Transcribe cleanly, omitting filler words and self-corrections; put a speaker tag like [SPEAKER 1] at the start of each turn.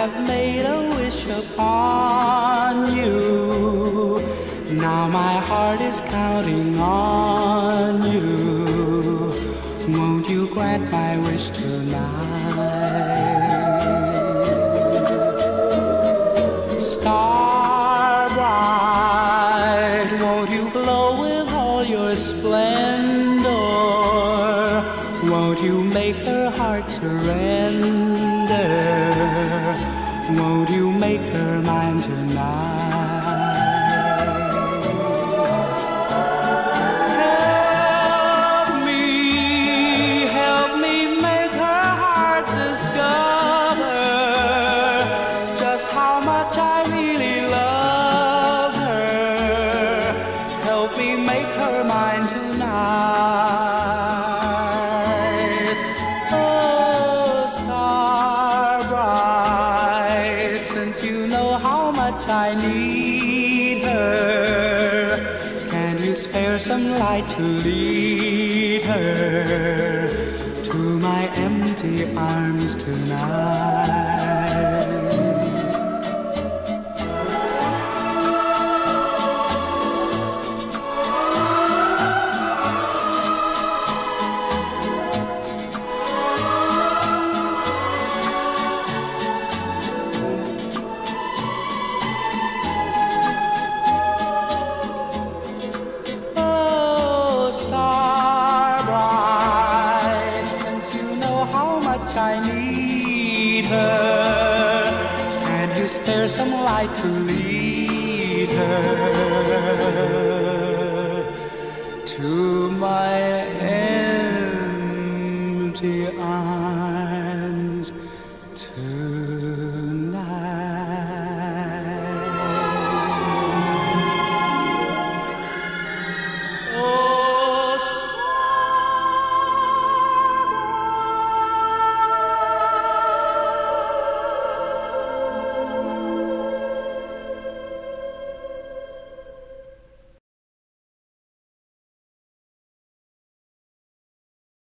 [SPEAKER 1] have made a wish upon you. Now my heart is counting on you. Won't you grant my wish tonight? Star bright, won't you glow with all your splendor? Won't you make her heart surrender? Won't you make her mine tonight? Help me make her heart discover just how much I really love her. Help me make her mine tonight. Oh, star bright, since you know how much I need her, can you spare some light to lead her to my empty arms tonight? I need her. Can you spare some light to lead her to my